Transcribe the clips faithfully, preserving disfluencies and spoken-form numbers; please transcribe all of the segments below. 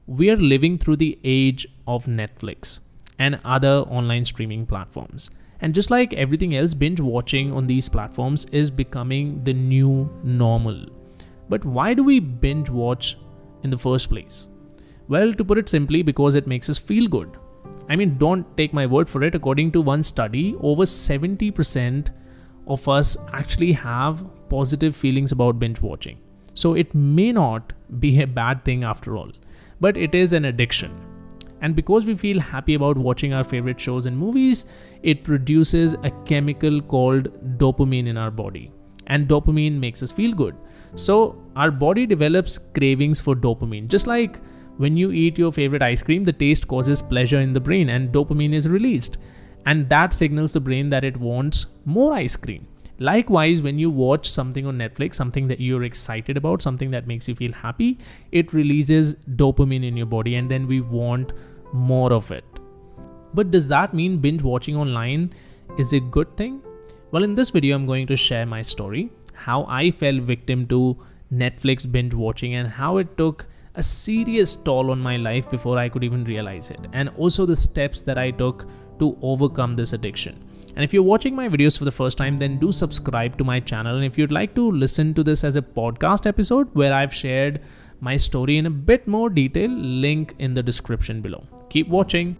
we are living through the age of Netflix and other online streaming platforms. And just like everything else, binge watching on these platforms is becoming the new normal. But why do we binge watch in the first place? Well, to put it simply, because it makes us feel good. I mean, don't take my word for it. According to one study, over seventy percent of us actually have positive feelings about binge watching. So it may not be a bad thing after all, but it is an addiction. And because we feel happy about watching our favorite shows and movies, it produces a chemical called dopamine in our body. And dopamine makes us feel good. So our body develops cravings for dopamine. Just like when you eat your favorite ice cream, the taste causes pleasure in the brain and dopamine is released. And that signals the brain that it wants more ice cream. Likewise, when you watch something on Netflix, something that you're excited about, something that makes you feel happy, it releases dopamine in your body and then we want more of it. But does that mean binge watching online is a good thing? Well, in this video, I'm going to share my story, how I fell victim to Netflix binge watching and how it took a serious toll on my life before I could even realize it, and also the steps that I took to overcome this addiction. And if you're watching my videos for the first time, then do subscribe to my channel. And if you'd like to listen to this as a podcast episode where I've shared my story in a bit more detail, link in the description below. Keep watching.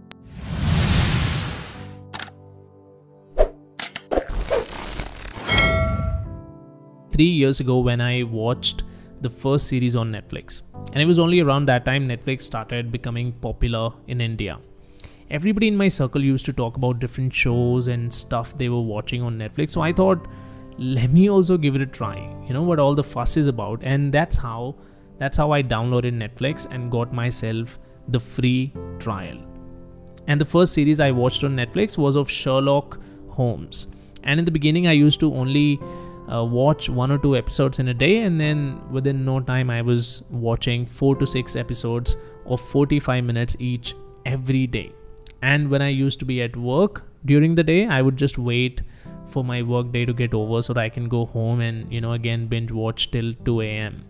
Three years ago when I watched the first series on Netflix, and it was only around that time Netflix started becoming popular in India. Everybody in my circle used to talk about different shows and stuff they were watching on Netflix. So I thought, let me also give it a try. You know what all the fuss is about. And that's how that's how I downloaded Netflix and got myself the free trial. And the first series I watched on Netflix was of Sherlock Holmes. And in the beginning, I used to only uh, watch one or two episodes in a day. And then within no time, I was watching four to six episodes of forty-five minutes each every day. And when I used to be at work during the day, I would just wait for my work day to get over so that I can go home and, you know, again binge watch till two a.m.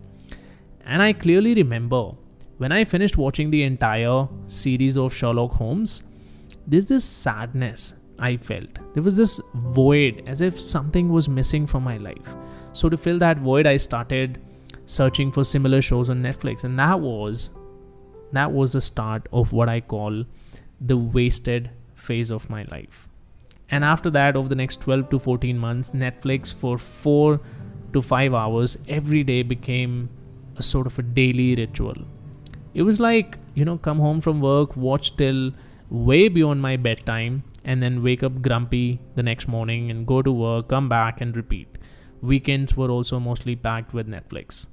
And I clearly remember when I finished watching the entire series of Sherlock Holmes, there's this sadness I felt. There was this void, as if something was missing from my life. So to fill that void, I started searching for similar shows on Netflix. And that was, that was the start of what I call the wasted phase of my life. And after that, over the next twelve to fourteen months, Netflix for four to five hours every day became a sort of a daily ritual. It was like, you know, come home from work, watch till way beyond my bedtime, and then wake up grumpy the next morning and go to work, come back and repeat. Weekends were also mostly packed with Netflix.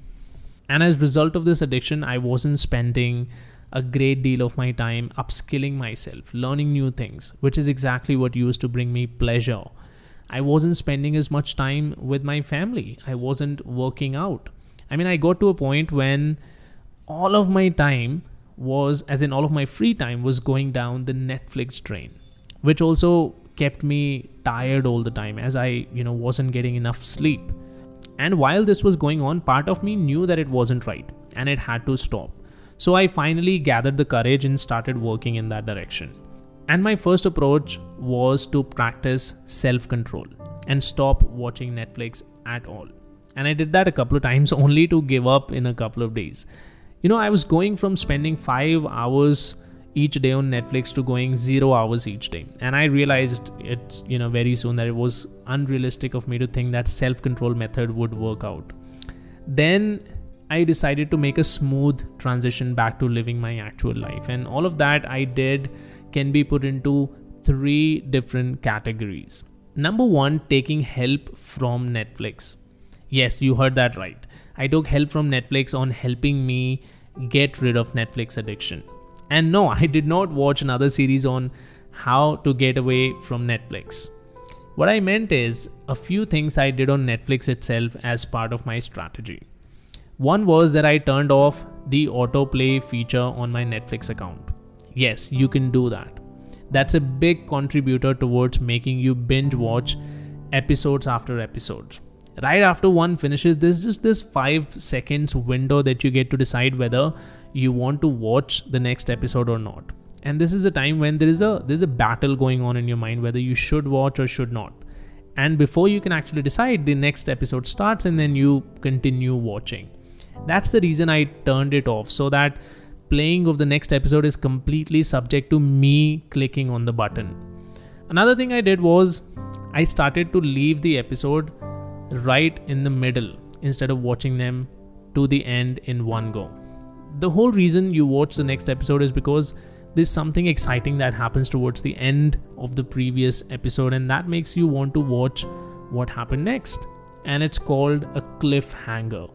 And as a result of this addiction, I wasn't spending a great deal of my time upskilling myself, learning new things, which is exactly what used to bring me pleasure. I wasn't spending as much time with my family. I wasn't working out. I mean, I got to a point when all of my time was, as in all of my free time was going down the Netflix drain, which also kept me tired all the time as I, you know, wasn't getting enough sleep. And while this was going on, part of me knew that it wasn't right and it had to stop. So I finally gathered the courage and started working in that direction. And my first approach was to practice self-control and stop watching Netflix at all. And I did that a couple of times only to give up in a couple of days. You know, I was going from spending five hours each day on Netflix to going zero hours each day. And I realized it, you know, very soon that it was unrealistic of me to think that self-control method would work out. Then I decided to make a smooth transition back to living my actual life. And all of that I did can be put into three different categories. Number one, taking help from Netflix. Yes, you heard that right. I took help from Netflix on helping me get rid of Netflix addiction. And no, I did not watch another series on how to get away from Netflix. What I meant is a few things I did on Netflix itself as part of my strategy. One was that I turned off the autoplay feature on my Netflix account. Yes, you can do that. That's a big contributor towards making you binge watch episodes after episodes. Right after one finishes, there's just this five seconds window that you get to decide whether you want to watch the next episode or not. And this is a time when there is a there's a battle going on in your mind whether you should watch or should not. And before you can actually decide, the next episode starts and then you continue watching. That's the reason I turned it off, so that playing of the next episode is completely subject to me clicking on the button. Another thing I did was I started to leave the episode right in the middle instead of watching them to the end in one go. The whole reason you watch the next episode is because there's something exciting that happens towards the end of the previous episode, and that makes you want to watch what happened next. And it's called a cliffhanger.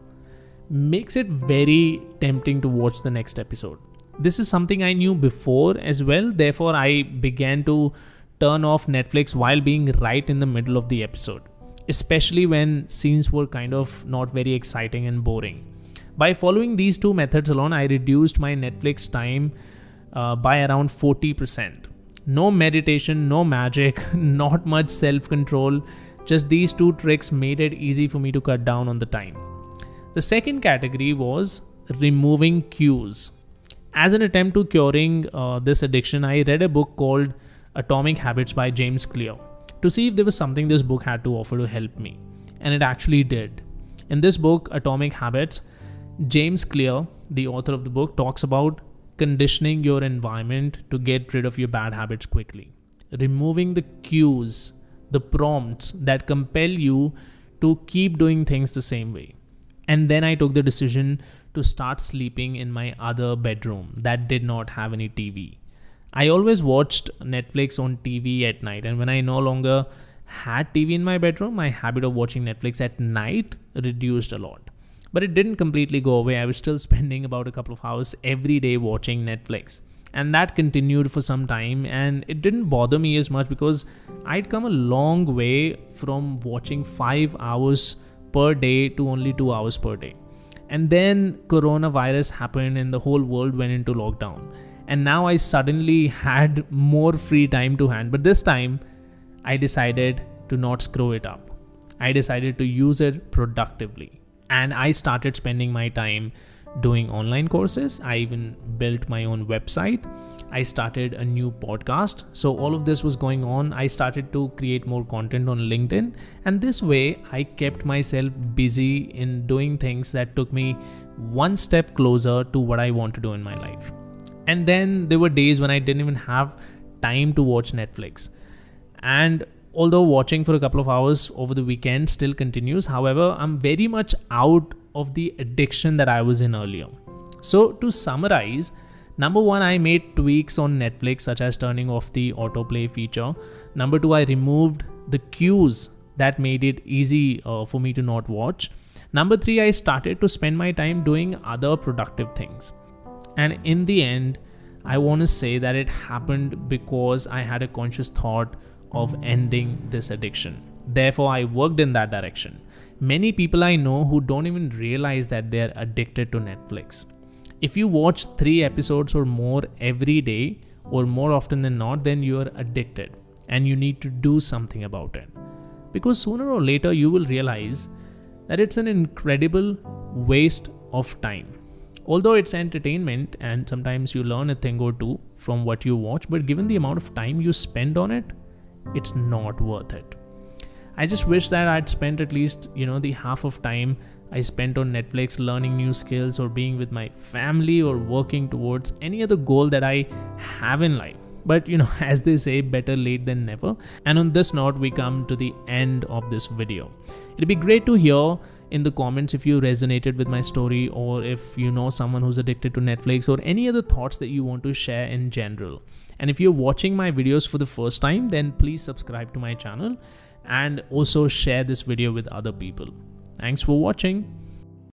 Makes it very tempting to watch the next episode. This is something I knew before as well, therefore I began to turn off Netflix while being right in the middle of the episode, especially when scenes were kind of not very exciting and boring. By following these two methods alone, I reduced my Netflix time uh, by around forty percent. No meditation, no magic, not much self-control. Just these two tricks made it easy for me to cut down on the time. The second category was removing cues. As an attempt to curing uh, this addiction, I read a book called Atomic Habits by James Clear to see if there was something this book had to offer to help me. And it actually did. In this book, Atomic Habits, James Clear, the author of the book, talks about conditioning your environment to get rid of your bad habits quickly. Removing the cues, the prompts that compel you to keep doing things the same way. And then I took the decision to start sleeping in my other bedroom that did not have any T V. I always watched Netflix on T V at night, and when I no longer had T V in my bedroom, my habit of watching Netflix at night reduced a lot. But it didn't completely go away. I was still spending about a couple of hours every day watching Netflix. And that continued for some time, and it didn't bother me as much because I'd come a long way from watching five hours per day to only two hours per day. And then coronavirus happened and the whole world went into lockdown. And now I suddenly had more free time to hand. But this time I decided to not screw it up. I decided to use it productively. And I started spending my time doing online courses. I even built my own website. I started a new podcast. So all of this was going on. I started to create more content on LinkedIn. And this way I kept myself busy in doing things that took me one step closer to what I want to do in my life. And then there were days when I didn't even have time to watch Netflix. And although watching for a couple of hours over the weekend still continues, however, I'm very much out of the addiction that I was in earlier. So to summarize, number one, I made tweaks on Netflix, such as turning off the autoplay feature. Number two, I removed the cues that made it easy uh, for me to not watch. Number three, I started to spend my time doing other productive things. And in the end, I want to say that it happened because I had a conscious thought of ending this addiction. Therefore, I worked in that direction. Many people I know who don't even realize that they're addicted to Netflix. If you watch three episodes or more every day, or more often than not, then you're addicted and you need to do something about it. Because sooner or later, you will realize that it's an incredible waste of time. Although it's entertainment and sometimes you learn a thing or two from what you watch, but given the amount of time you spend on it, it's not worth it. I just wish that I'd spent at least, you know, the half of time I spent on Netflix learning new skills or being with my family or working towards any other goal that I have in life. But, you know, as they say, better late than never. And on this note, we come to the end of this video. It'd be great to hear in the comments if you resonated with my story, or if you know someone who's addicted to Netflix, or any other thoughts that you want to share in general. And if you're watching my videos for the first time, then please subscribe to my channel and also share this video with other people. Thanks for watching.